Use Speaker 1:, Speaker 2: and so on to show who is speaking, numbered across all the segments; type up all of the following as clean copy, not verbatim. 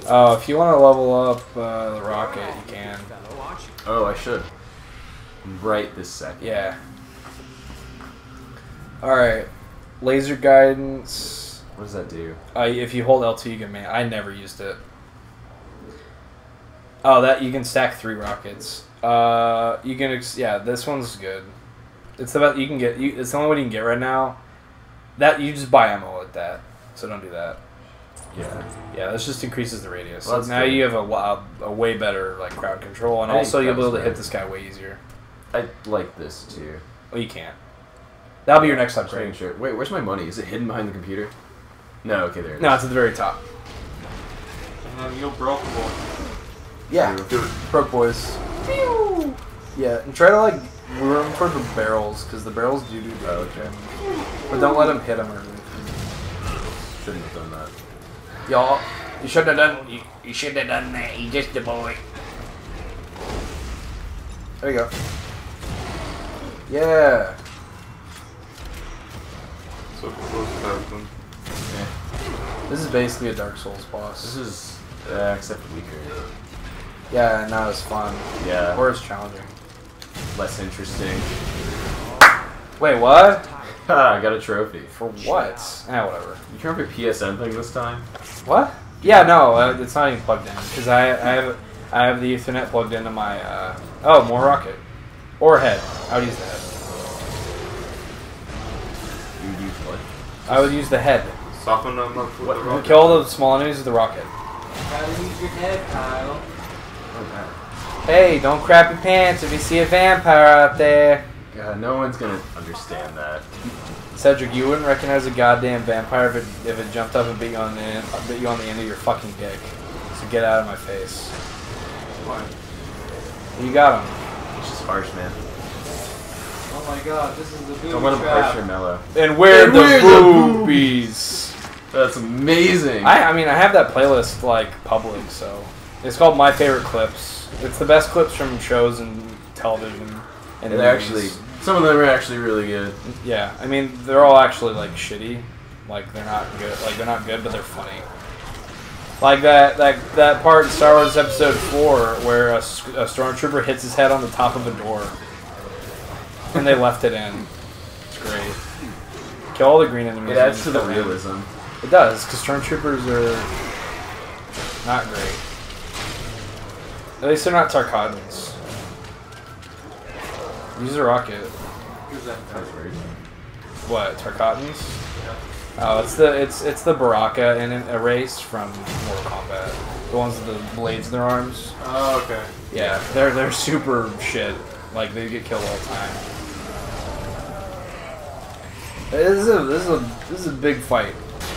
Speaker 1: Oh, if you want to level up the rocket, you can.
Speaker 2: Oh, I should. Right this second.
Speaker 1: Yeah. Alright. Laser guidance.
Speaker 2: What does that do?
Speaker 1: If you hold L2, you can man. I never used it. Oh, that you can stack 3 rockets. You can. Yeah, this one's good. It's the best you can get. It's the only one you can get right now. That you just buy ammo with that, so don't do that.
Speaker 2: Yeah.
Speaker 1: Yeah, this just increases the radius.
Speaker 2: Well,
Speaker 1: so now
Speaker 2: good.
Speaker 1: you have a way better like crowd control, and
Speaker 2: I think
Speaker 1: also you'll be able to
Speaker 2: better.
Speaker 1: hit this guy way easier.
Speaker 2: I like this too.
Speaker 1: Oh, you can't. That'll be your next upgrade.
Speaker 2: Sure. Wait, where's my money? Is it hidden behind the computer? No. Okay, there it is.
Speaker 1: No, it's at the very top.
Speaker 3: You're brokeable.
Speaker 1: Yeah,
Speaker 3: Do it.
Speaker 1: broke boys. Pew! Yeah, and try to like room for the barrels because the barrels do damage.
Speaker 2: Okay.
Speaker 1: But don't let them hit them or anything.
Speaker 2: Shouldn't have done that.
Speaker 1: Y'all, you should have done. You should have done that. You just a boy. There you go. Yeah.
Speaker 3: So close to happen.
Speaker 2: Okay.
Speaker 1: This is basically a Dark Souls boss.
Speaker 2: This is except weaker.
Speaker 1: Yeah, not as fun.
Speaker 2: Yeah.
Speaker 1: Or as challenging.
Speaker 2: Less interesting.
Speaker 1: Wait, what?
Speaker 2: Ha! I got a trophy.
Speaker 1: For what? Whatever.
Speaker 2: You turned up your PSN thing this time?
Speaker 1: What? Yeah, no, it's not even plugged in because I have the Ethernet plugged into my. Oh, more rocket or head. I would use the head.
Speaker 2: You would use what?
Speaker 1: I would use the head.
Speaker 3: Soften them up with the rocket.
Speaker 1: Kill the small enemies with the rocket.
Speaker 4: Gotta use your head, Kyle.
Speaker 1: Hey, don't crap your pants if you see a vampire out there.
Speaker 2: God, no one's gonna understand that.
Speaker 1: Cedric, you wouldn't recognize a goddamn vampire if it jumped up and bit you on the end of your fucking dick. So get out of my face.
Speaker 3: Why?
Speaker 1: You got him.
Speaker 2: It's just harsh, man.
Speaker 4: Oh my god, this is the booby
Speaker 2: Don't let him
Speaker 4: trap.
Speaker 2: harsh or mellow.
Speaker 1: And where the boobies?
Speaker 2: That's amazing.
Speaker 1: I mean, I have that playlist like public, so it's called My Favorite Clips. It's the best clips from shows and television. And
Speaker 2: they're
Speaker 1: movies.
Speaker 2: actually, some of them are actually really good.
Speaker 1: Yeah, I mean, they're all actually like shitty. Like they're not good. Like they're not good, but they're funny. Like that part in Star Wars Episode 4 where a stormtrooper hits his head on the top of a door, and they left it in. It's great. Kill all the green enemies.
Speaker 2: It adds to
Speaker 1: and
Speaker 2: the
Speaker 1: kill them.
Speaker 2: realism.
Speaker 1: It does, because stormtroopers are not great. At least they're not Tarkatans. Use a rocket.
Speaker 4: Who's that?
Speaker 2: That's weird.
Speaker 1: What, Tarkatans? Oh, it's the Baraka and Erased from Mortal Kombat. The ones with the blades in their arms.
Speaker 3: Oh, okay.
Speaker 1: Yeah, they're super shit. Like they get killed all the time. This is a big fight.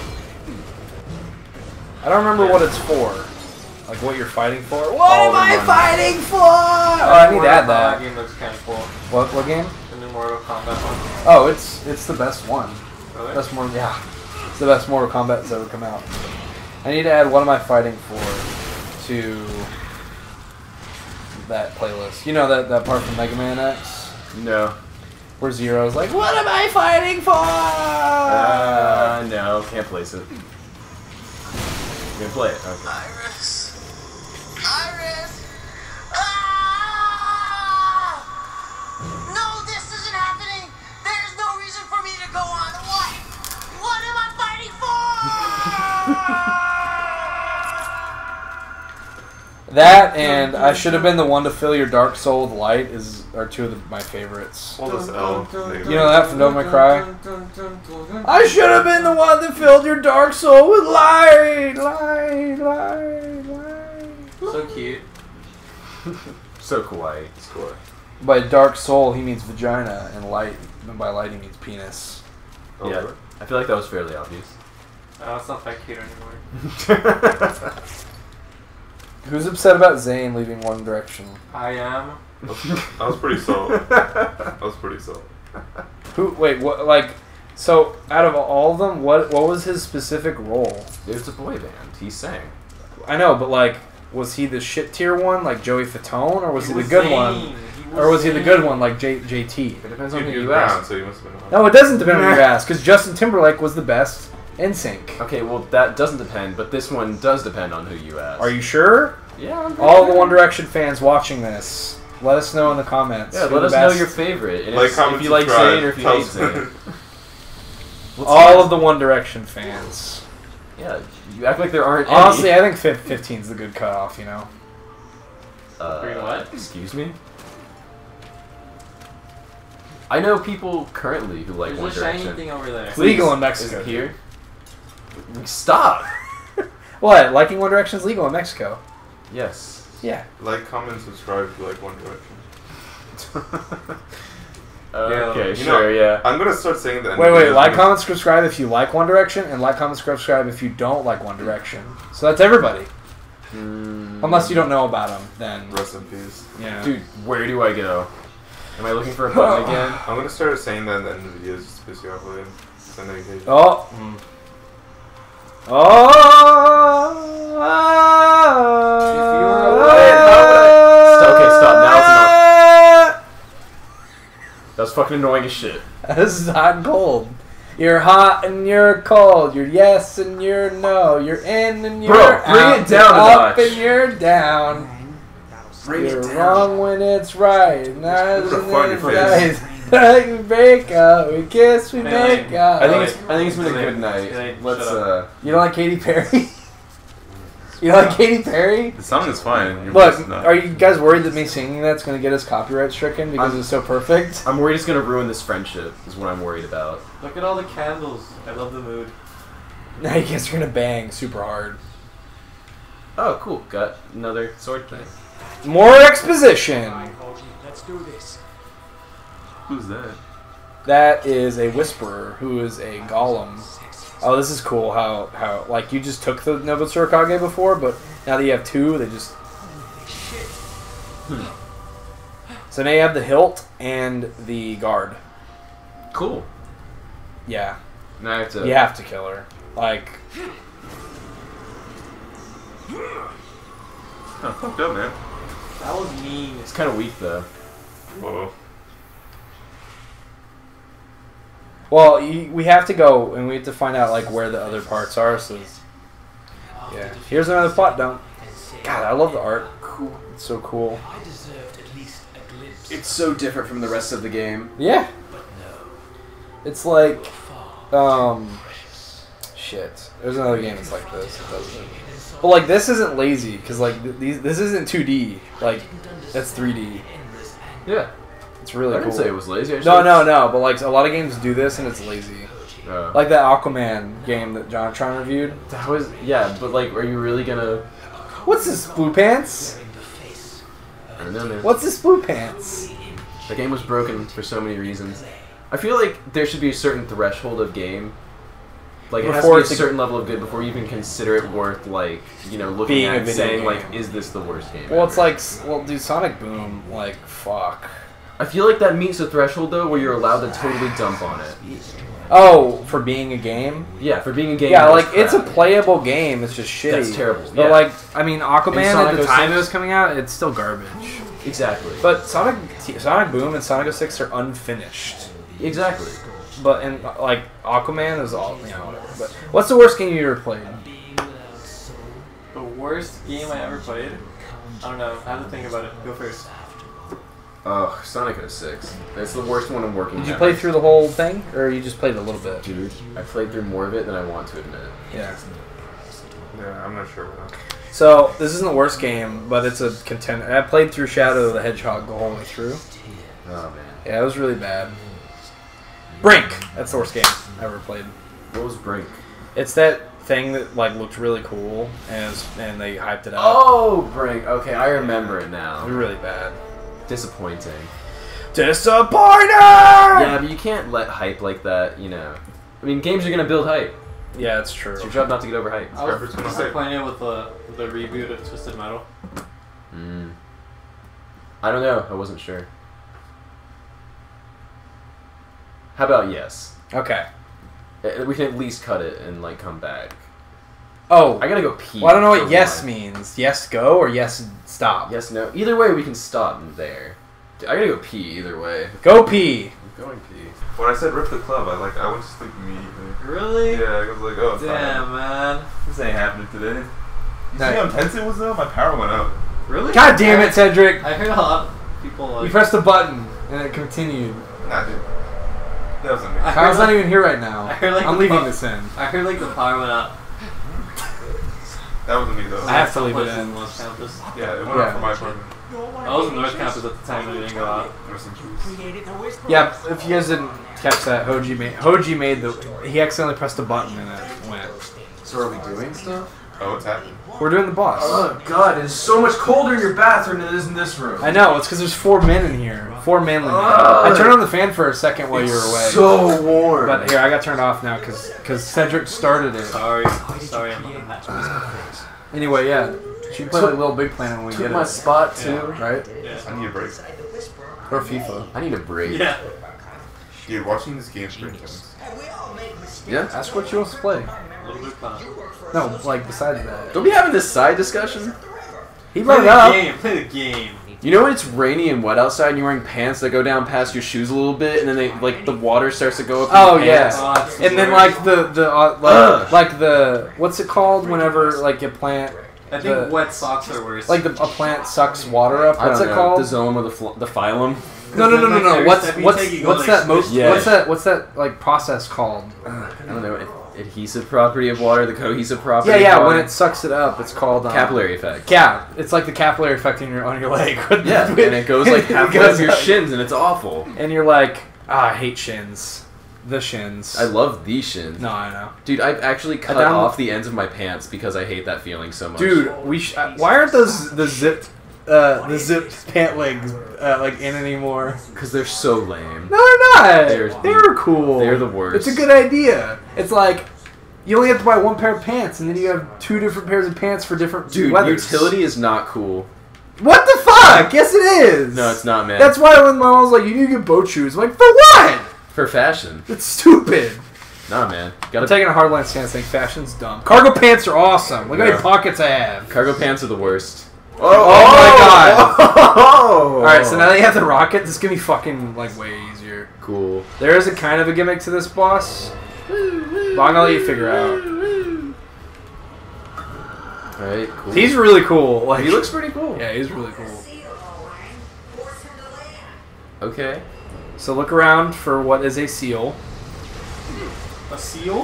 Speaker 1: I don't remember what it's for. Like what you're fighting for. What am I fighting for? Oh, I need to add
Speaker 4: That
Speaker 1: that.
Speaker 4: game looks kind of cool.
Speaker 1: What game?
Speaker 4: The new Mortal Kombat one.
Speaker 1: Oh, it's the best one.
Speaker 4: Really?
Speaker 1: Best Mortal, yeah. It's the best Mortal Kombat that's ever come out. I need to add what am I fighting for to that playlist. You know that part from Mega Man X?
Speaker 2: No.
Speaker 1: Where Zero's like, what am I fighting for?
Speaker 2: No, can't place it. You can play it. Okay.
Speaker 5: Iris! Iris! Ah! No, this isn't happening! There's no reason for me to go on. What? What am I fighting for?
Speaker 1: That and I should have been the one to fill your dark soul with light are two of my favorites.
Speaker 3: All this L.
Speaker 1: You know that from Don't Make Cry? I should have been the one that filled your dark soul with light, light, light, light.
Speaker 4: So cute.
Speaker 2: So kawaii. Score.
Speaker 1: By dark soul, he means vagina, and light, and by light, he means penis.
Speaker 3: Oh,
Speaker 2: Yeah,
Speaker 3: really?
Speaker 2: I feel like that was fairly obvious.
Speaker 4: Oh, it's not that cute anymore.
Speaker 1: Who's upset about Zayn leaving One Direction?
Speaker 4: I am.
Speaker 3: That was pretty solid. That was pretty solid.
Speaker 1: Who? Wait, what? Like, so out of all of them, what was his specific role?
Speaker 2: It's a boy band. He sang.
Speaker 1: I know, but like, was he the shit tier one, like Joey Fatone, or was he the
Speaker 4: was
Speaker 1: good
Speaker 4: Zayn.
Speaker 1: one,
Speaker 4: He
Speaker 1: or was he
Speaker 4: Zayn.
Speaker 1: the good one, like JT?
Speaker 2: It depends on
Speaker 3: He
Speaker 2: who
Speaker 3: was
Speaker 2: you
Speaker 3: brown,
Speaker 2: ask.
Speaker 3: so he must have been.
Speaker 1: No, it doesn't depend on who you ask, because Justin Timberlake was the best, NSYNC.
Speaker 2: Okay, well that doesn't depend, but this one does depend on who you ask.
Speaker 1: Are you sure?
Speaker 2: Yeah. I'm
Speaker 1: All the One Direction fans watching this, let us know in the comments.
Speaker 2: Yeah,
Speaker 1: who
Speaker 2: let
Speaker 1: the
Speaker 2: us know
Speaker 1: best-
Speaker 2: your favorite. And
Speaker 3: Like,
Speaker 2: if
Speaker 3: comment,
Speaker 2: you like
Speaker 3: subscribe,
Speaker 2: Zayn or if you
Speaker 3: tell
Speaker 2: hate
Speaker 3: us.
Speaker 2: Zayn.
Speaker 1: All of the One Direction fans.
Speaker 2: Yeah, you act like there aren't any.
Speaker 1: Honestly, I think 15's the good cutoff. You know.
Speaker 4: What?
Speaker 2: Excuse me? I know people currently who like
Speaker 4: There's
Speaker 2: One
Speaker 4: a shiny
Speaker 2: Direction.
Speaker 4: thing over there.
Speaker 1: It's legal in
Speaker 2: Is
Speaker 1: Mexico.
Speaker 2: it here? Stop!
Speaker 1: What? Liking One Direction is legal in Mexico.
Speaker 2: Yes.
Speaker 1: Yeah.
Speaker 3: Like, comment, subscribe if you like One Direction.
Speaker 2: Okay,
Speaker 3: You
Speaker 2: sure,
Speaker 3: know,
Speaker 2: yeah.
Speaker 3: I'm gonna start saying that.
Speaker 1: Wait. Like, comment, subscribe if you like One Direction, and like, comment, subscribe if you don't like One Direction. So that's everybody. Unless you don't know about them, then
Speaker 3: Rest in peace.
Speaker 1: yeah.
Speaker 2: Dude, where do I go? Am I looking for a button again?
Speaker 3: I'm gonna start saying that in the end of the videos just to piss you off with it. So I know you hate it.
Speaker 1: Oh. Oh.
Speaker 2: Okay, stop. Now it's enough. That was fucking annoying as shit.
Speaker 1: This is hot and cold. You're hot and you're cold. You're yes and you're no. You're in and you're
Speaker 2: Bro,
Speaker 1: out.
Speaker 2: bring it down
Speaker 1: You're
Speaker 2: a
Speaker 1: up
Speaker 2: notch.
Speaker 1: and you're down. You're wrong when it's right. Nice
Speaker 3: Put a
Speaker 1: and
Speaker 3: fart in
Speaker 1: it's
Speaker 3: your
Speaker 1: nice.
Speaker 3: face.
Speaker 1: We break up. We kiss. We make up.
Speaker 2: I think it's been a good night. Let's
Speaker 1: You don't like Katy Perry? You don't like Katy Perry?
Speaker 3: The song is fine. Your
Speaker 1: Look,
Speaker 3: voice is not.
Speaker 1: are you guys worried that me singing that's going to get us copyright stricken because it's so perfect?
Speaker 2: I'm worried it's gonna ruin this friendship. Is what I'm worried about.
Speaker 4: Look at all the candles. I love the mood.
Speaker 1: Now you guys are going to bang super hard.
Speaker 2: Oh, cool. Got another sword thing.
Speaker 1: More exposition.
Speaker 6: Let's do this.
Speaker 3: Who's that?
Speaker 1: That is a whisperer who is a golem. Oh, this is cool how like you just took the Nova Tsurakage before, but now that you have two, they just... So now you have the hilt and the guard.
Speaker 2: Cool.
Speaker 1: Yeah.
Speaker 2: Now I have to.
Speaker 1: You have to kill her. Like...
Speaker 3: Oh, fucked up, man.
Speaker 4: That was mean.
Speaker 2: It's kind of weak though.
Speaker 3: Whoa.
Speaker 1: Well, we have to go, and we have to find out like where the other parts are, so... Yeah. Here's another plot dump. God, I love the art. Cool. It's so cool.
Speaker 6: I deserved at least a glimpse.
Speaker 2: It's so different from the rest of the game.
Speaker 1: Yeah.
Speaker 6: But no,
Speaker 1: It's like...
Speaker 6: far
Speaker 1: Shit. There's another game that's like this. It doesn't. But like this isn't lazy because like this isn't 2D. Like that's 3D.
Speaker 2: Yeah.
Speaker 1: It's really
Speaker 2: I didn't
Speaker 1: cool.
Speaker 2: say it was lazy. I just
Speaker 1: No,
Speaker 2: said
Speaker 1: no, no. But like a lot of games do this and it's lazy.
Speaker 2: Oh.
Speaker 1: Like that Aquaman game that Jontron reviewed.
Speaker 2: That was but like, are you really gonna?
Speaker 1: What's this, Blue Pants?
Speaker 2: I don't know, man.
Speaker 1: What's this, Blue Pants?
Speaker 2: The game was broken for so many reasons. I feel like there should be a certain threshold of game. Like it has to
Speaker 1: Before
Speaker 2: be a
Speaker 1: it's a-
Speaker 2: certain level of good before you even consider it worth like looking
Speaker 1: Being a
Speaker 2: at
Speaker 1: video
Speaker 2: saying
Speaker 1: game.
Speaker 2: like, is this the worst game?
Speaker 1: Well, it's
Speaker 2: ever?
Speaker 1: like dude, Sonic Boom. Like fuck.
Speaker 2: I feel like that meets the threshold though, where you're allowed to totally dump on it.
Speaker 1: Oh, for being a game.
Speaker 2: Yeah, for being a game.
Speaker 1: Yeah,
Speaker 2: that
Speaker 1: like
Speaker 2: was
Speaker 1: it's a
Speaker 2: crap.
Speaker 1: playable game. It's just shitty.
Speaker 2: That's terrible,
Speaker 1: But
Speaker 2: yeah.
Speaker 1: like, I mean, Aquaman at
Speaker 2: Sonic
Speaker 1: the time
Speaker 2: 06?
Speaker 1: it was coming out, it's still garbage.
Speaker 2: Exactly.
Speaker 1: But Sonic Boom and Sonic 06 are unfinished.
Speaker 2: Exactly.
Speaker 1: But and like Aquaman is all whatever. But what's the worst game you ever played?
Speaker 4: The worst game I ever played? I don't know. I have to think about it. Go first.
Speaker 2: Oh, Sonic 06. That's the worst one I'm working.
Speaker 1: Did you
Speaker 2: ever.
Speaker 1: play through the whole thing, or you just played a little bit?
Speaker 2: Dude, I played through more of it than I want to admit.
Speaker 1: Yeah.
Speaker 3: Yeah, I'm not sure about that.
Speaker 1: So this isn't the worst game, but it's a contender. I played through Shadow of the Hedgehog the whole way through.
Speaker 2: Oh man.
Speaker 1: Yeah, it was really bad. Brink. That's the worst game I ever played.
Speaker 2: What was Brink?
Speaker 1: It's that thing that like looked really cool, and they hyped it up.
Speaker 2: Oh, Brink. Okay, I remember it
Speaker 1: It
Speaker 2: now.
Speaker 1: was really bad.
Speaker 2: Disappointing.
Speaker 1: Disappointing!
Speaker 2: Yeah, but you can't let hype like that, I mean, games are gonna build hype.
Speaker 1: Yeah, it's true.
Speaker 2: It's your job not to get overhyped.
Speaker 4: I
Speaker 3: Scarper's gonna
Speaker 4: was
Speaker 3: say.
Speaker 4: playing it with the reboot of Twisted Metal.
Speaker 2: I don't know. I wasn't sure. How about yes?
Speaker 1: Okay.
Speaker 2: We can at least cut it and come back.
Speaker 1: Oh,
Speaker 2: I gotta go pee.
Speaker 1: well, I don't know what
Speaker 2: for
Speaker 1: yes
Speaker 2: one.
Speaker 1: means. Yes, go or yes, stop.
Speaker 2: Yes, no. Either way, we can stop there. I gotta go pee either way.
Speaker 1: Go pee.
Speaker 2: going pee.
Speaker 3: When I said rip the club, I went to sleep immediately.
Speaker 4: Really?
Speaker 3: Yeah, I was like, oh, it's
Speaker 4: Damn,
Speaker 3: fine.
Speaker 4: man.
Speaker 3: This ain't happening today. You
Speaker 1: No.
Speaker 3: see how intense it was though? My power went out.
Speaker 4: Really?
Speaker 1: God damn it, Cedric!
Speaker 4: I heard a lot of people like.
Speaker 1: You pressed the button and it continued.
Speaker 3: Nah, dude. That wasn't me.
Speaker 4: I
Speaker 1: Kyle's
Speaker 4: heard
Speaker 1: not even here right now.
Speaker 4: I heard, like,
Speaker 1: I'm
Speaker 4: the
Speaker 1: leaving
Speaker 4: pu-
Speaker 1: this in.
Speaker 4: I heard like the power went out.
Speaker 3: That wasn't me though.
Speaker 1: I have to leave it
Speaker 4: Someplace
Speaker 1: in.
Speaker 4: North Campus.
Speaker 3: Yeah, it went out for my apartment.
Speaker 4: I was in North Campus at the time when it didn't go out.
Speaker 3: Rest in peace.
Speaker 6: Created the whisper.
Speaker 1: Yeah, if you guys didn't catch that, Hoji made the. He accidentally pressed a button and it went.
Speaker 2: So are we doing stuff?
Speaker 3: Oh, it's happening.
Speaker 1: We're doing the boss.
Speaker 2: Oh god, it's so much colder in your bathroom than it is in this room.
Speaker 1: I know, it's because there's 4 men in here. 4 manly men.
Speaker 2: Ugh.
Speaker 1: I turned on the fan for a second while you were away.
Speaker 2: So warm.
Speaker 1: But here, I got turned off now because Cedric started it.
Speaker 4: Sorry, I'm on that.
Speaker 1: Anyway, yeah. She played like Little Big Planet when we
Speaker 2: took
Speaker 1: get
Speaker 2: my
Speaker 1: it.
Speaker 2: spot too.
Speaker 1: Right?
Speaker 4: Yeah.
Speaker 3: I need a break.
Speaker 1: Or FIFA.
Speaker 2: I need a break.
Speaker 4: Yeah.
Speaker 3: Dude, watching this game pretty intense.
Speaker 2: Yeah?
Speaker 1: Ask what you want to play.
Speaker 4: Little bit fun.
Speaker 1: No, like besides that.
Speaker 2: Don't be having this side discussion.
Speaker 1: He
Speaker 4: Play
Speaker 1: brought it
Speaker 4: the
Speaker 1: up.
Speaker 4: game. Play the game.
Speaker 2: You know when it's rainy and wet outside and you're wearing pants that go down past your shoes a little bit and then they like the water starts to go up
Speaker 1: Oh
Speaker 2: your pants?
Speaker 1: yeah,
Speaker 4: Oh, it's the
Speaker 1: and then
Speaker 4: worst.
Speaker 1: like the
Speaker 2: Ugh.
Speaker 1: like the what's it called whenever like you plant
Speaker 4: I think
Speaker 1: the-
Speaker 4: wet socks are worse.
Speaker 1: like a plant sucks water up.
Speaker 2: I
Speaker 1: What's
Speaker 2: don't
Speaker 1: it
Speaker 2: know,
Speaker 1: called?
Speaker 2: the zone or the phylum.
Speaker 1: No.
Speaker 4: Every
Speaker 1: What's
Speaker 4: step you
Speaker 1: what's
Speaker 4: take, you go,
Speaker 1: what's
Speaker 4: like,
Speaker 1: that most?
Speaker 2: Yeah.
Speaker 1: What's that like process called?
Speaker 2: I don't know. Adhesive property of water, the cohesive property.
Speaker 1: Yeah,
Speaker 2: of
Speaker 1: when
Speaker 2: water.
Speaker 1: it sucks it up, it's called
Speaker 2: Capillary effect.
Speaker 1: Yeah, it's like the capillary effect on your leg.
Speaker 2: Yeah, and it goes like halfway
Speaker 1: goes
Speaker 2: up your
Speaker 1: up.
Speaker 2: shins and it's awful.
Speaker 1: And you're like, I hate shins. The shins.
Speaker 2: I love these shins.
Speaker 1: No, I know.
Speaker 2: Dude, I've actually cut
Speaker 1: down-
Speaker 2: off the ends of my pants because I hate that feeling so much.
Speaker 1: Dude, why aren't those the zipped pant legs like in anymore?
Speaker 2: because they're so lame.
Speaker 1: No, they're not.
Speaker 2: They're
Speaker 1: They're cool.
Speaker 2: they're the worst.
Speaker 1: It's a good idea. It's like you only have to buy 1 pair of pants, and then you have 2 different pairs of pants for different
Speaker 2: Dude,
Speaker 1: weathers.
Speaker 2: utility is not cool.
Speaker 1: What the fuck? Yes, it is.
Speaker 2: No, it's not, man.
Speaker 1: That's why when my mom was like, "You need to get boat shoes," I'm like, for what?
Speaker 2: for fashion.
Speaker 1: It's stupid.
Speaker 2: Nah, man.
Speaker 1: I'm
Speaker 2: Gotta
Speaker 1: taking a hardline stance saying fashion's dumb. Cargo pants are awesome. Look how many
Speaker 2: Yeah.
Speaker 1: pockets I have.
Speaker 2: Cargo pants are the worst.
Speaker 1: Oh my god.
Speaker 2: Oh!
Speaker 1: Alright, so now that you have the rocket, this is gonna be fucking like way easier.
Speaker 2: Cool.
Speaker 1: There is a kind of a gimmick to this boss, but I'm gonna let you figure out.
Speaker 2: Alright, cool.
Speaker 1: He's really cool. Like
Speaker 2: he looks pretty cool.
Speaker 1: yeah, he's really cool.
Speaker 2: Okay.
Speaker 1: So look around for what is a seal.
Speaker 4: a seal?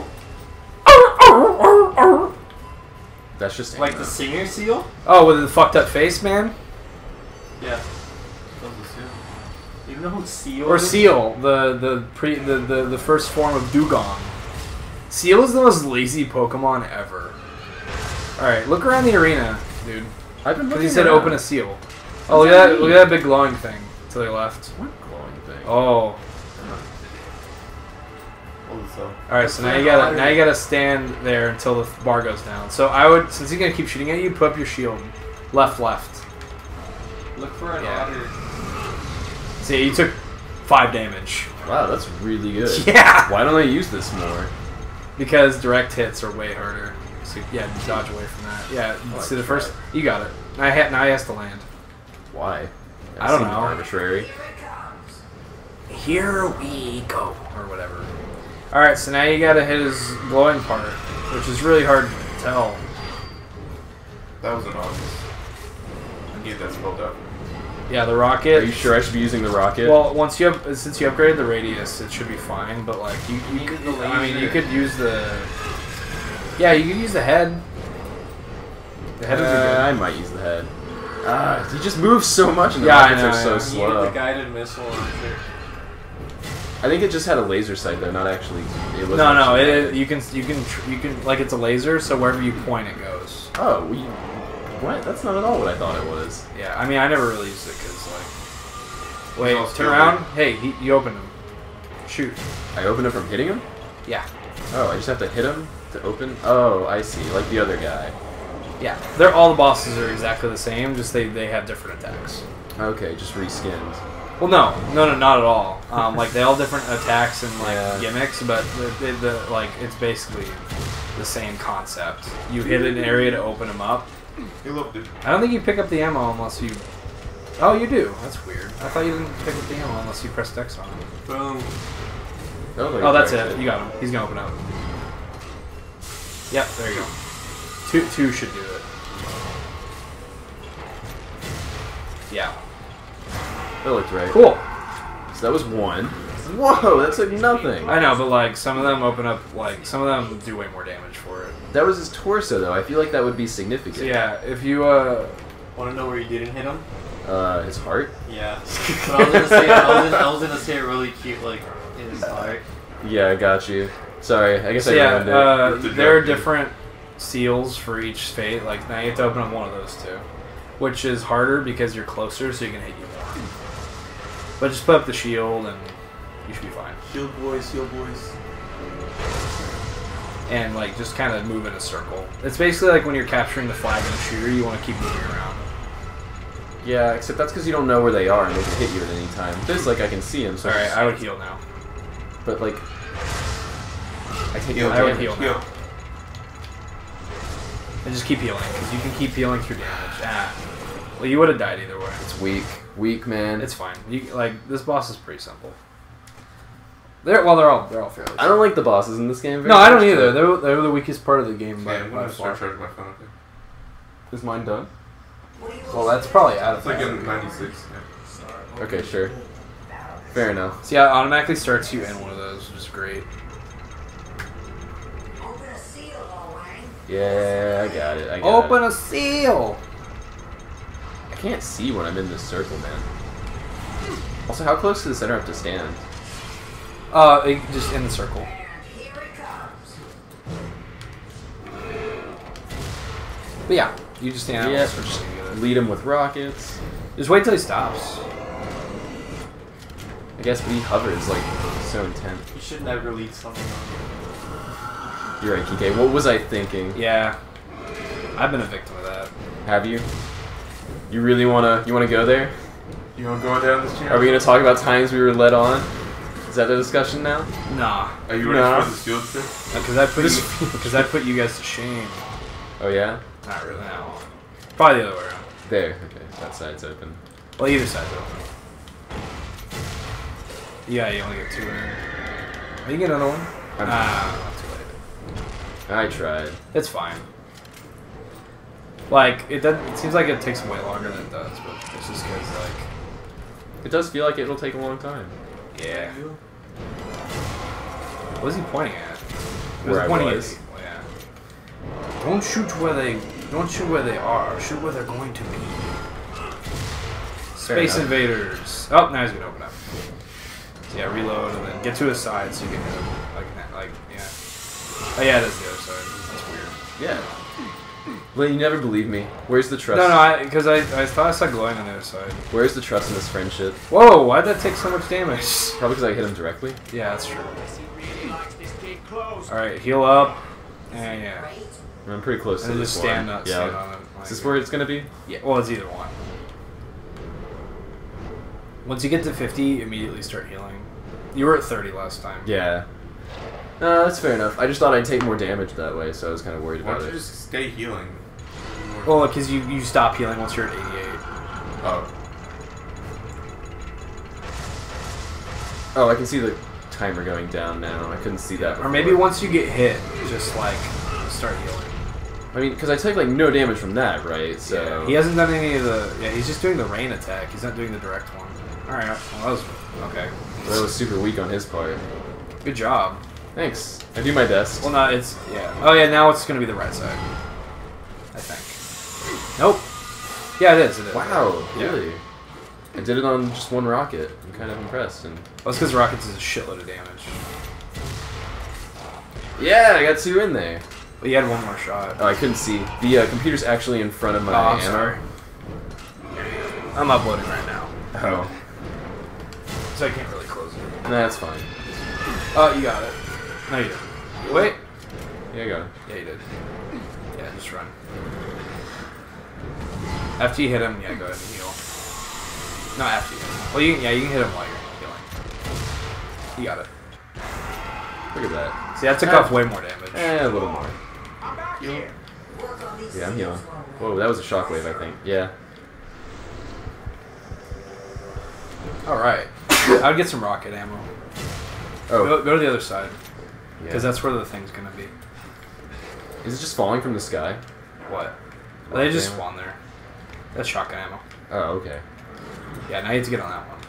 Speaker 2: That's just
Speaker 4: Like
Speaker 2: Anna.
Speaker 4: the singer seal?
Speaker 1: Oh, with the fucked up face, man?
Speaker 4: Yeah. That was a seal. You know who seal
Speaker 1: Or
Speaker 4: is?
Speaker 1: Seal, the first form of Dugong. Seal is the most lazy Pokemon ever. Alright, look around the arena, dude.
Speaker 2: I've been
Speaker 1: Because
Speaker 2: looking
Speaker 1: he said
Speaker 2: around.
Speaker 1: open a seal. Oh, look at that, look at that big glowing thing to your left.
Speaker 2: What glowing thing?
Speaker 1: Oh.
Speaker 3: Hold this up.
Speaker 1: Alright, so now you gotta stand there until the bar goes down. So I would, since he's gonna keep shooting at you, put up your shield. Left.
Speaker 4: Look for an
Speaker 1: Yeah.
Speaker 4: otter.
Speaker 1: See, you took 5 damage.
Speaker 2: Wow, that's really good.
Speaker 1: Yeah!
Speaker 2: Why don't I use this more?
Speaker 1: Because direct hits are way harder. So yeah, dodge away from that. Yeah,
Speaker 2: Oh,
Speaker 1: see the
Speaker 2: I
Speaker 1: first, you got it. Now he has to land.
Speaker 2: Why? That
Speaker 1: I don't
Speaker 2: seems
Speaker 1: know.
Speaker 2: Arbitrary.
Speaker 1: Here we go, or whatever. Alright, so now you gotta hit his glowing part, which is really hard to tell.
Speaker 3: That was an obvious. I need that spelled out.
Speaker 1: Yeah, the rocket.
Speaker 2: Are you sure I should be using the rocket?
Speaker 1: Well, once you have, since you upgraded the radius, it should be fine. But like you could,
Speaker 4: the
Speaker 1: I mean, you
Speaker 4: laser.
Speaker 1: could use the. Yeah, you could use the head. The head would be good.
Speaker 2: I might use the head. He just moves so much and the
Speaker 1: Yeah, I
Speaker 2: rockets
Speaker 1: know,
Speaker 2: are so
Speaker 1: yeah.
Speaker 4: You
Speaker 2: slow.
Speaker 4: needed the guided missile launcher.
Speaker 2: I think it just had a laser sight though, not actually. It was
Speaker 1: No,
Speaker 2: actually-
Speaker 1: you can like it's a laser, so wherever you point, it goes.
Speaker 2: Oh, what? That's not at all what I thought it was.
Speaker 1: Yeah, I mean, I never really used it because like. Wait,
Speaker 3: all
Speaker 1: turn
Speaker 3: still
Speaker 1: around. Hey, you opened him. Shoot.
Speaker 2: I opened it from hitting him?
Speaker 1: Yeah.
Speaker 2: Oh, I just have to hit him to open? Oh, I see. Like the other guy.
Speaker 1: Yeah. They're all the bosses are exactly the same. Just they have different attacks.
Speaker 2: Okay, just reskinned.
Speaker 1: Well, no, not at all. Like they all different attacks and like
Speaker 2: Yeah.
Speaker 1: gimmicks, but the like it's basically the same concept. You hit an area to open them up.
Speaker 3: He loved it.
Speaker 1: I don't think you pick up the ammo unless you Oh, you do. That's weird. I thought you didn't pick up the ammo unless you pressed X on it.
Speaker 4: Boom.
Speaker 1: Oh, that's it. You got him. He's gonna open up. Yep, there you go. Two should do it. Yeah.
Speaker 2: That looked right.
Speaker 1: Cool.
Speaker 2: So that was one. Whoa, that took nothing.
Speaker 1: I know, but like some of them open up, like some of them do way more damage for it.
Speaker 2: That was his torso, though. I feel like that would be significant.
Speaker 1: So yeah, if you
Speaker 4: Want to know where you didn't hit him?
Speaker 2: His heart.
Speaker 4: Yeah. But I was gonna say, I was gonna say a really cute, like, in his heart.
Speaker 2: Yeah, I got you. Sorry, I guess
Speaker 1: so
Speaker 2: I
Speaker 1: yeah,
Speaker 2: ruined it.
Speaker 1: there are different seals for each fate. Like now you have to open up one of those two, which is harder because you're closer, so you can hit you more. But just put up the shield and you should be fine.
Speaker 3: Shield boys, shield boys.
Speaker 1: And like just kind of move in a circle. It's basically like when you're capturing the flag in a shooter, you want to keep moving around.
Speaker 2: Yeah, except that's because you don't know where they are and they can hit you at any time. This, like, I can see them. So
Speaker 1: Alright, I would heal now.
Speaker 2: But, like, I take
Speaker 3: Heal,
Speaker 2: no
Speaker 1: I would
Speaker 2: damage.
Speaker 1: heal now. And just keep healing, because you can keep healing through damage. Ah. Well, you would have died either way.
Speaker 2: It's weak. Weak, man.
Speaker 1: It's fine. You like this boss is pretty simple. They're all fairly.
Speaker 2: I don't like the bosses in this game very
Speaker 1: No, I don't
Speaker 2: much,
Speaker 1: either.
Speaker 2: but-
Speaker 1: They're the weakest part of the game by,
Speaker 3: Yeah, I'm
Speaker 1: by
Speaker 3: gonna
Speaker 1: far.
Speaker 3: start charging my phone. Okay.
Speaker 2: Is mine done?
Speaker 1: Well, that's probably out of
Speaker 3: It's like
Speaker 1: battery.
Speaker 3: in 96. Yeah.
Speaker 2: Okay, sure. Fair enough.
Speaker 1: So yeah, it automatically starts you in one of those, which is great.
Speaker 5: Open a seal, Owen.
Speaker 2: Yeah, I got it. I got
Speaker 1: Open
Speaker 2: it.
Speaker 1: a seal!
Speaker 2: I can't see when I'm in this circle, man. Also, how close to the center I have to stand?
Speaker 1: Just in the circle.
Speaker 5: And here it comes.
Speaker 1: But yeah, you just stand out
Speaker 2: Yeah.
Speaker 1: and start shooting at it.
Speaker 2: Lead him with rockets.
Speaker 1: Just wait till he stops.
Speaker 2: I guess, but he hovers, like, so intense.
Speaker 4: You should never lead someone on.
Speaker 2: You're right, Kike. What was I thinking?
Speaker 1: Yeah. I've been a victim of that.
Speaker 2: Have you? You really wanna go there?
Speaker 3: You wanna go down this channel?
Speaker 2: Are we gonna talk about times we were led on? Is that the discussion now?
Speaker 1: Nah.
Speaker 3: Are you ready
Speaker 2: Nah.
Speaker 3: for the field trip?
Speaker 1: Because I put you guys to shame.
Speaker 2: Oh yeah?
Speaker 1: Not really, no. Probably the other way around.
Speaker 2: There. Okay, that side's open.
Speaker 1: Well, either side's open. Yeah, you only get two in. Oh, you get another one?
Speaker 2: I'm-
Speaker 1: Not too late.
Speaker 2: I tried.
Speaker 1: It's fine. Like, it seems like it takes way longer than it does, but it's just because, like...
Speaker 2: It does feel like it'll take a long time.
Speaker 1: Yeah. What is he pointing at? He
Speaker 2: Where I
Speaker 1: pointing
Speaker 2: was.
Speaker 1: At people, yeah. Don't shoot where they are. Shoot where they're going to be.
Speaker 2: Fair
Speaker 1: Space
Speaker 2: enough.
Speaker 1: Invaders. Oh, now he's gonna open up. So yeah, reload and then get to his side so you can hit him. Like, yeah. Oh yeah, that's the other side. That's weird.
Speaker 2: Yeah. Well, you never believe me. Where's the trust?
Speaker 1: No, because I thought I saw glowing on the other side.
Speaker 2: Where's the trust in this friendship?
Speaker 1: Whoa, why'd that take so much damage?
Speaker 2: Probably because I hit him directly.
Speaker 1: Yeah, that's true.
Speaker 6: Really likes this gate closed.
Speaker 1: Alright, heal up. And yeah.
Speaker 2: I'm pretty close
Speaker 1: And
Speaker 2: to
Speaker 1: then
Speaker 2: this
Speaker 1: just stand
Speaker 2: one.
Speaker 1: up,
Speaker 2: Yeah.
Speaker 1: stand on it.
Speaker 2: Is this where it's gonna be?
Speaker 1: Yeah, well, it's either one. Once you get to 50, immediately start healing. You were at 30 last time.
Speaker 2: Yeah. No, that's fair enough. I just thought I'd take more damage that way, so I was kind of worried
Speaker 3: Why
Speaker 2: about
Speaker 3: don't
Speaker 2: it.
Speaker 3: you just stay healing?
Speaker 1: Well, because you stop healing once you're at 88.
Speaker 3: Oh.
Speaker 2: Oh, I can see the timer going down now. I couldn't see that before.
Speaker 1: Or maybe once you get hit, just like start healing.
Speaker 2: I mean, because I took like no damage from that, right? So
Speaker 1: Yeah, he hasn't done any of the. Yeah, he's just doing the rain attack. He's not doing the direct one. All right, well, that was okay.
Speaker 2: that was super weak on his part.
Speaker 1: Good job.
Speaker 2: Thanks. I do my best.
Speaker 1: Well, no, it's yeah. Oh yeah, now it's gonna be the right side. I think. Nope. Yeah, it is. It is.
Speaker 2: Wow,
Speaker 1: Yeah.
Speaker 2: really? I did it on just one rocket. I'm kind of impressed. And
Speaker 1: Well, it's because rockets is a shitload of damage.
Speaker 2: yeah, I got two in there.
Speaker 1: But you had one more shot.
Speaker 2: Oh, I couldn't see. The computer's actually in front of my
Speaker 1: I'm
Speaker 2: ammo.
Speaker 1: sorry. I'm uploading right now,
Speaker 2: Oh,
Speaker 1: so I can't really close it.
Speaker 2: nah, that's fine.
Speaker 1: Oh, you got it. No, you didn't. Wait.
Speaker 2: Yeah, I got it.
Speaker 1: Yeah, you did. Yeah, just run. After you hit him, yeah, go ahead and heal. Not after you hit him. Well, you can hit him while you're healing. You got it.
Speaker 2: Look at that.
Speaker 1: See, that took off way more damage.
Speaker 2: A little more.
Speaker 6: I'm back here.
Speaker 5: Work on these
Speaker 2: Yeah, I'm
Speaker 5: seals,
Speaker 2: healing.
Speaker 5: Owen.
Speaker 2: Whoa, that was a shockwave, I think. Yeah.
Speaker 1: Alright. I would get some rocket ammo.
Speaker 2: Oh,
Speaker 1: Go to the other side.
Speaker 2: yeah.
Speaker 1: Because that's where the thing's gonna be.
Speaker 2: Is it just falling from the sky?
Speaker 1: What? They just
Speaker 2: ammo?
Speaker 1: spawn there. That's shotgun ammo.
Speaker 2: Oh, okay.
Speaker 1: Yeah, now you have to get on that one.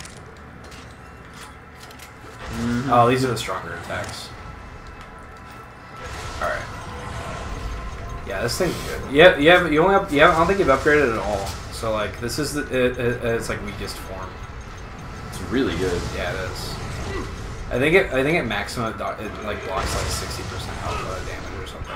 Speaker 2: Mm-hmm.
Speaker 1: Oh, these are the stronger attacks. Alright. Yeah, this thing's good. Yeah, I don't think you've upgraded it at all. So like, this is it's like weakest form.
Speaker 2: It's really good.
Speaker 1: Yeah, it is. I think at maximum it like blocks like 60% health damage or something.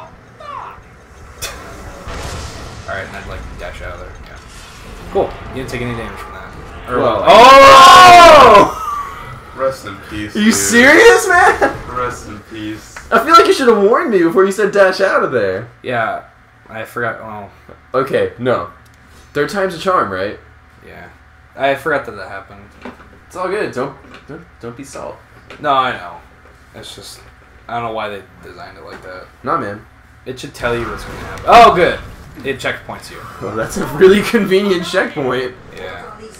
Speaker 1: All right, and I'd like dash out of there. Yeah. Cool. You didn't take any damage from that. Or
Speaker 2: Well,
Speaker 1: oh!
Speaker 3: Rest in peace.
Speaker 2: Are you
Speaker 3: dude.
Speaker 2: serious, man?
Speaker 3: Rest in peace.
Speaker 2: I feel like you should have warned me before you said dash out of there.
Speaker 1: Yeah, I forgot. Oh,
Speaker 2: Okay, no. Third time's a charm, right?
Speaker 1: yeah, I forgot that happened.
Speaker 2: It's all good. Don't be salt.
Speaker 1: No, I know. It's just I don't know why they designed it like that.
Speaker 2: Nah, man.
Speaker 1: It should tell you what's going to happen. Oh, good. It checkpoints you.
Speaker 2: Well, that's a really convenient checkpoint.
Speaker 1: Yeah.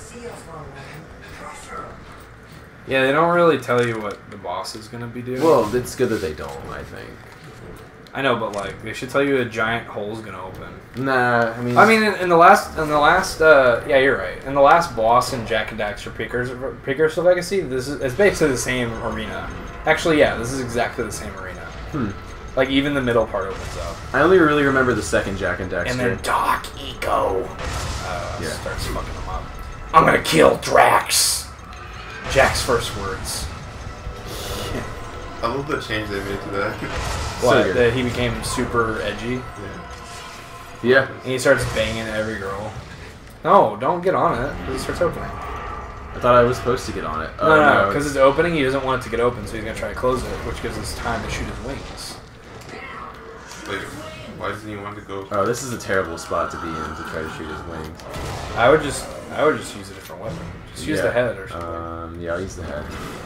Speaker 1: Yeah, they don't really tell you what the boss is going to be doing.
Speaker 2: Well, it's good that they don't, I think.
Speaker 1: I know, but like they should tell you a giant hole's going to open.
Speaker 2: Nah, I mean...
Speaker 1: in the last, yeah, you're right. In the last boss in Jack and Daxter Precursor Legacy, it's basically the same arena. Actually, yeah, this is exactly the same arena. Like even the middle part opens up.
Speaker 2: I only really remember the second Jack and Daxter.
Speaker 1: And then Doc Eco
Speaker 2: Yeah.
Speaker 1: starts fucking them up. I'm gonna kill Drax. Jack's first words.
Speaker 3: I love the change they made to that.
Speaker 1: What?
Speaker 2: good.
Speaker 1: That he became super edgy.
Speaker 3: Yeah.
Speaker 2: Yeah.
Speaker 1: And he starts banging every girl. No, don't get on it. Because it starts opening.
Speaker 2: I thought I was supposed to get on it. Oh,
Speaker 1: No, because it's opening. He doesn't want it to get open, so he's gonna try to close it, which gives us time to shoot his wings.
Speaker 3: Wait, why doesn't he want to go?
Speaker 2: Oh, this is a terrible spot to be in to try to shoot his wings.
Speaker 1: I would just use a different weapon. Just use the head or something.
Speaker 2: Yeah, I'll use the head.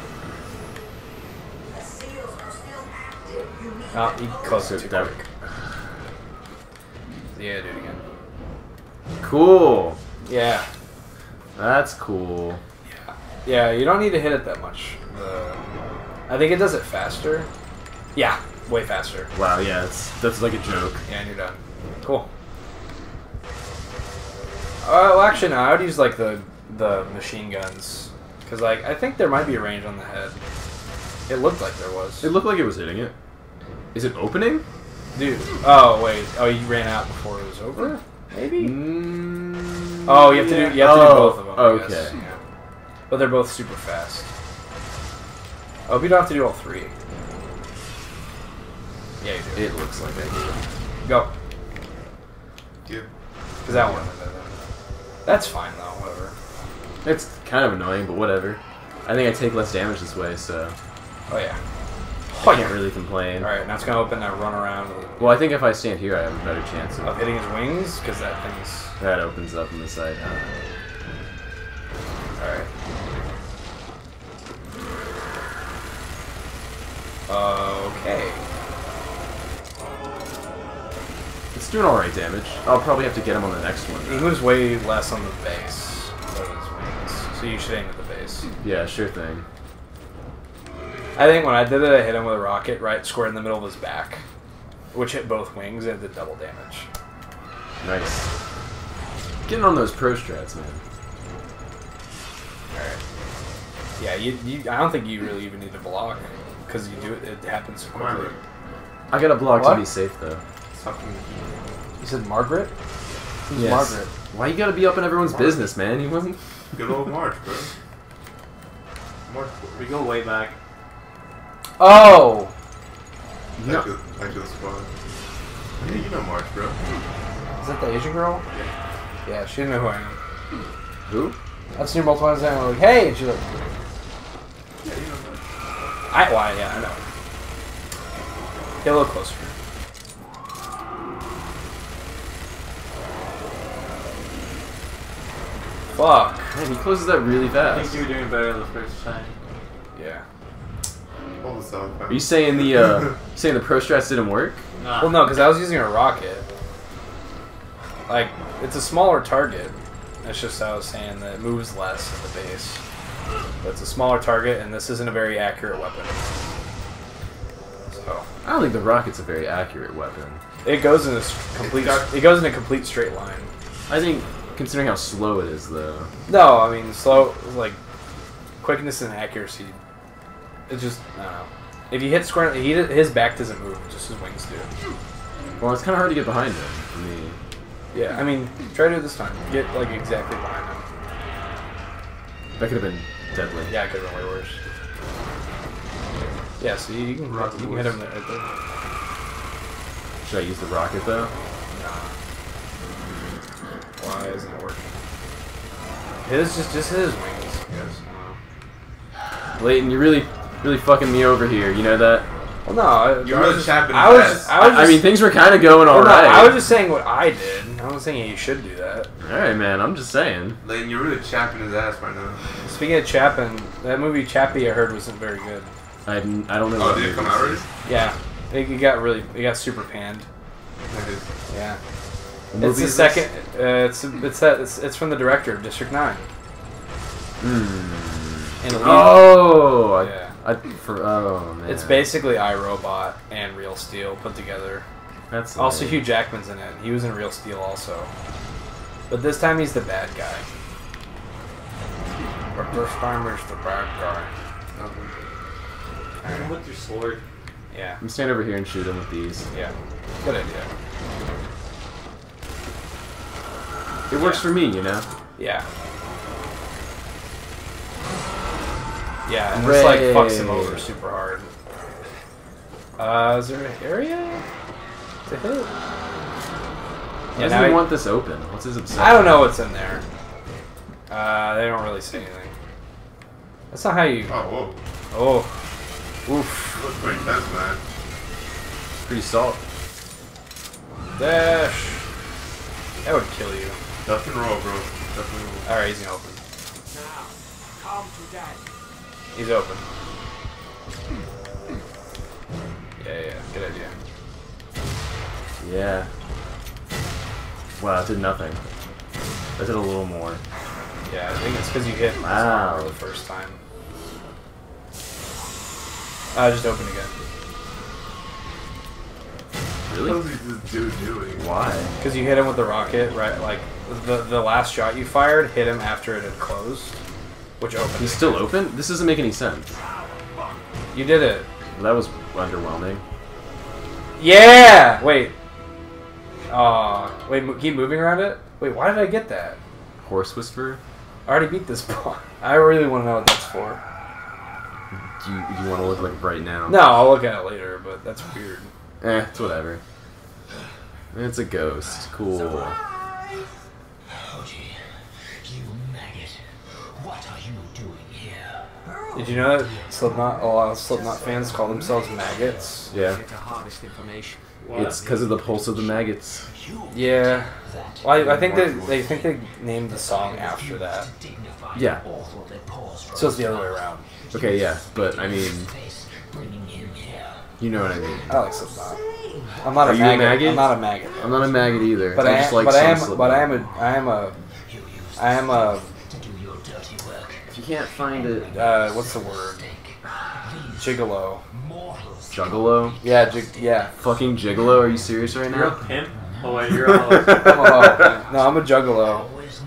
Speaker 1: Oh, he closed it too
Speaker 2: that-
Speaker 1: quick. Yeah, do it again.
Speaker 2: Cool.
Speaker 1: Yeah.
Speaker 2: That's cool.
Speaker 1: Yeah, you don't need to hit it that much. I think it does it faster. Yeah, way faster.
Speaker 2: Wow, yeah, that's like a joke.
Speaker 1: Yeah, and you're done. Cool. Well, actually, no. I would use like the machine guns, because like I think there might be a range on the head. It looked like there was.
Speaker 2: It looked like it was hitting it. Is it opening?
Speaker 1: Dude. Oh wait. Oh, you ran out before it was over. Maybe.
Speaker 2: Mm,
Speaker 1: Oh, you have to do both of them. I
Speaker 2: Okay.
Speaker 1: guess. Yeah. But they're both super fast. Oh, but you don't have to do all three. Yeah, you do.
Speaker 2: It looks like I do.
Speaker 1: Go.
Speaker 3: Yeah.
Speaker 1: Because that one. That's fine though. Whatever.
Speaker 2: It's kind of annoying, but whatever. I think I take less damage this way, so
Speaker 1: Oh yeah.
Speaker 2: I can't really complain.
Speaker 1: All right, now it's gonna open that run around
Speaker 2: Well, I think if I stand here, I have a better chance
Speaker 1: of
Speaker 2: of
Speaker 1: hitting his wings because that thing's.
Speaker 2: that opens up on the side.
Speaker 1: All right. Okay.
Speaker 2: It's doing all right damage. I'll probably have to get him on the next one.
Speaker 1: He moves way less on the base of his wings, so you should aim at the base.
Speaker 2: Yeah, sure thing.
Speaker 1: I think when I did it, I hit him with a rocket right square in the middle of his back, which hit both wings and did double damage.
Speaker 2: Nice. Getting on those pro strats, man.
Speaker 1: All right. Yeah, I don't think you really even need to block because you do it. It happens so quickly.
Speaker 3: Margaret.
Speaker 2: I got a block
Speaker 1: What?
Speaker 2: to be safe, though.
Speaker 3: Something.
Speaker 1: You said Margaret? Who's
Speaker 2: Yes.
Speaker 1: Margaret?
Speaker 2: Why you gotta be up in everyone's business, man? You wasn't.
Speaker 3: Good old March, bro. March.
Speaker 4: We go way back.
Speaker 1: Oh.
Speaker 2: No.
Speaker 3: Back to the squad. Yeah, you know March, bro.
Speaker 1: Is that the Asian girl? Yeah, she didn't know who I am.
Speaker 2: Who?
Speaker 1: I've seen her multiple times and I'm like, hey, and she's like,
Speaker 3: Yeah, you know March.
Speaker 1: yeah, I know. Get a little closer. Fuck.
Speaker 2: Man, he closes that really
Speaker 4: I
Speaker 2: fast.
Speaker 4: think you were doing better the first time.
Speaker 1: Yeah.
Speaker 3: Hold the sound
Speaker 2: Are you saying the pro strats didn't work?
Speaker 4: Nah.
Speaker 1: Well, no, because I was using a rocket. Like, it's a smaller target. It's just I was saying that it moves less at the base. But it's a smaller target, and this isn't a very accurate weapon. So
Speaker 2: I don't think the rocket's a very accurate weapon.
Speaker 1: it goes in this complete. It goes in a complete straight line.
Speaker 2: I think, considering how slow it is, though.
Speaker 1: No, I mean slow, like quickness and accuracy. It's just I don't know. If you hit square, his back doesn't move, just his wings do.
Speaker 2: Well, it's kind of hard to get behind him for me.
Speaker 1: Yeah, I mean, try to do it this time. Get like exactly behind him.
Speaker 2: That could have been deadly.
Speaker 1: Yeah, it could have been way worse. Yeah, so you can hit him right there.
Speaker 2: Should I use the rocket though?
Speaker 1: Nah. Why isn't it working? His just hit his wings, I guess.
Speaker 2: Leighton, you're really fucking me over here. You know that?
Speaker 1: Well, no,
Speaker 3: You're really chapping
Speaker 1: I was
Speaker 3: his
Speaker 1: just,
Speaker 3: ass.
Speaker 2: I mean, things were kind of going
Speaker 1: well,
Speaker 2: alright.
Speaker 1: no, I was just saying what I did. I wasn't saying you should do that.
Speaker 2: Alright, man. I'm just saying.
Speaker 3: Leighton, you're really chapping his ass right now.
Speaker 1: Speaking of Chappin, that movie Chappie I heard wasn't very good.
Speaker 2: I don't know.
Speaker 3: Oh,
Speaker 2: what
Speaker 3: did it
Speaker 2: movie
Speaker 3: come
Speaker 2: this
Speaker 3: out already?
Speaker 2: is.
Speaker 1: Yeah, it got super panned. Yeah,
Speaker 2: What
Speaker 1: it's
Speaker 2: movie
Speaker 1: the
Speaker 2: is
Speaker 1: second.
Speaker 2: this?
Speaker 1: It's from the director of District 9. And the lead-
Speaker 2: Oh,
Speaker 1: Yeah.
Speaker 2: oh man.
Speaker 1: It's basically iRobot and Real Steel put together.
Speaker 2: That's
Speaker 1: Also,
Speaker 2: lame.
Speaker 1: Hugh Jackman's in it. He was in Real Steel also. But this time he's the bad guy. But this time he's the bad guy.
Speaker 4: Hit him with your sword.
Speaker 1: Yeah,
Speaker 2: I'm stand over here and shoot him with these.
Speaker 1: yeah. Good idea.
Speaker 2: It works for me, you know.
Speaker 1: Yeah. Yeah, and this like fucks him over super hard. Is there an area to hit?
Speaker 2: Why
Speaker 1: Yeah,
Speaker 2: does
Speaker 1: now
Speaker 2: he want this open? What's his obsession?
Speaker 1: I don't know what's in there. They don't really say anything. That's not how you.
Speaker 3: Oh, whoa.
Speaker 1: Oh. Oof.
Speaker 3: That's pretty intense, man.
Speaker 2: Pretty salt.
Speaker 1: Dash. That would kill you.
Speaker 3: Duck and roll, bro. Duck and roll.
Speaker 1: Alright, he's gonna open.
Speaker 6: Now, come to daddy.
Speaker 1: He's open. Yeah, good idea.
Speaker 2: Yeah. Wow, it did nothing. That did a little more.
Speaker 1: Yeah, I think it's because you hit his
Speaker 2: Wow.
Speaker 1: armor the first time. Just open again.
Speaker 2: Really?
Speaker 3: What is this dude doing?
Speaker 2: Why?
Speaker 1: Because you hit him with the rocket, right? Like, the last shot you fired hit him after it had closed, which opened.
Speaker 2: He's
Speaker 1: it.
Speaker 2: still open? This doesn't make any sense.
Speaker 1: You did it.
Speaker 2: That was underwhelming.
Speaker 1: Yeah! Wait. Wait, keep moving around it? Wait, why did I get that?
Speaker 2: Horse Whisperer?
Speaker 1: I already beat this part. I really want to know what that's for.
Speaker 2: Do you want to look like right now?
Speaker 1: No, I'll look at it later, but that's weird.
Speaker 2: It's whatever. It's a ghost. Cool.
Speaker 5: Oh, gee. You maggot. What are you doing here?
Speaker 1: Did you know that Slipknot, a lot of Slipknot fans call themselves maggots?
Speaker 2: Yeah.
Speaker 6: Here to harvest information.
Speaker 2: It's because of the pulse of the maggots.
Speaker 1: Yeah. Well, I think they think they named the song after that.
Speaker 2: Yeah.
Speaker 1: So it's the other way around.
Speaker 2: Okay, yeah. But, I mean, you know what I mean.
Speaker 1: I like Slipknot. I'm not
Speaker 2: Are
Speaker 1: a
Speaker 2: you a
Speaker 1: maggot.
Speaker 2: maggot?
Speaker 1: I'm not a maggot.
Speaker 2: I'm not a maggot either.
Speaker 1: But
Speaker 2: I just like
Speaker 1: but
Speaker 2: some
Speaker 1: I am
Speaker 2: Slipknot.
Speaker 1: I am a
Speaker 2: If you can't find it,
Speaker 1: what's the word? Gigolo.
Speaker 2: Juggalo?
Speaker 1: Yeah, yeah.
Speaker 2: Fucking gigolo? Are you serious right
Speaker 4: You're a
Speaker 2: now?
Speaker 4: pimp? Oh wait, you're a
Speaker 1: I'm a, no, I'm a juggalo.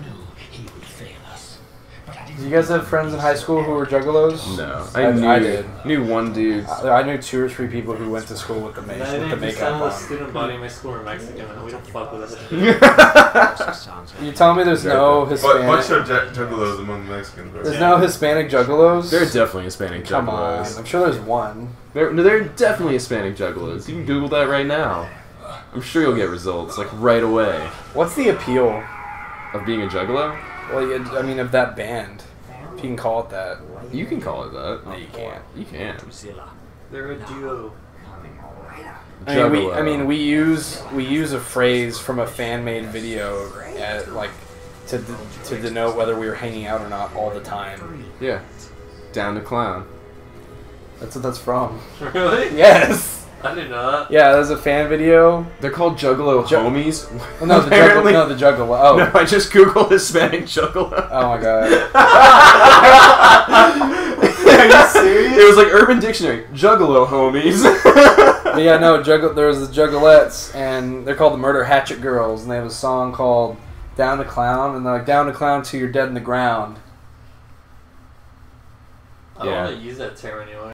Speaker 1: Did you guys have friends in high school who were juggalos?
Speaker 2: No.
Speaker 1: I did.
Speaker 2: Knew one dude.
Speaker 1: I knew 2 or 3 people who went to school with the, with the
Speaker 4: 90%
Speaker 1: makeup
Speaker 4: of the
Speaker 1: on.
Speaker 4: student body in my school are Mexican, and we don't fuck with us.
Speaker 1: You telling me there's no
Speaker 3: But
Speaker 1: Hispanic?
Speaker 3: bunch of juggalos among the Mexicans, bro.
Speaker 1: There's no Hispanic juggalos?
Speaker 2: There are definitely Hispanic
Speaker 1: Come on,
Speaker 2: juggalos.
Speaker 1: I'm sure there's one.
Speaker 2: There are definitely Hispanic juggalos. You can Google that right now. I'm sure you'll get results, like, right away.
Speaker 1: What's the appeal?
Speaker 2: Of being a juggalo?
Speaker 1: Well, I mean, of that band, if you can call it that.
Speaker 2: You can call it that.
Speaker 1: No, you can't.
Speaker 2: You can.
Speaker 4: They're a duo.
Speaker 2: Juggalo.
Speaker 1: We use a phrase from a fan-made video at, like to denote whether we were hanging out or not all the time.
Speaker 2: Yeah. Down to clown.
Speaker 1: That's what that's from.
Speaker 4: Really?
Speaker 1: Yes.
Speaker 4: I didn't know that.
Speaker 1: Yeah, there's a fan video.
Speaker 2: They're called Juggalo homies.
Speaker 1: Oh, no, the
Speaker 2: Apparently.
Speaker 1: Juggalo. Oh.
Speaker 2: No, I just googled Hispanic Juggalo.
Speaker 1: Oh my god.
Speaker 4: Are you serious?
Speaker 2: It was like Urban Dictionary. Juggalo homies.
Speaker 1: But yeah, no, there was the Juggalettes, and they're called the Murder Hatchet Girls, and they have a song called Down to Clown, and they're like, down to clown till you're dead in the ground.
Speaker 4: I don't
Speaker 2: Yeah.
Speaker 4: want to use that term anymore.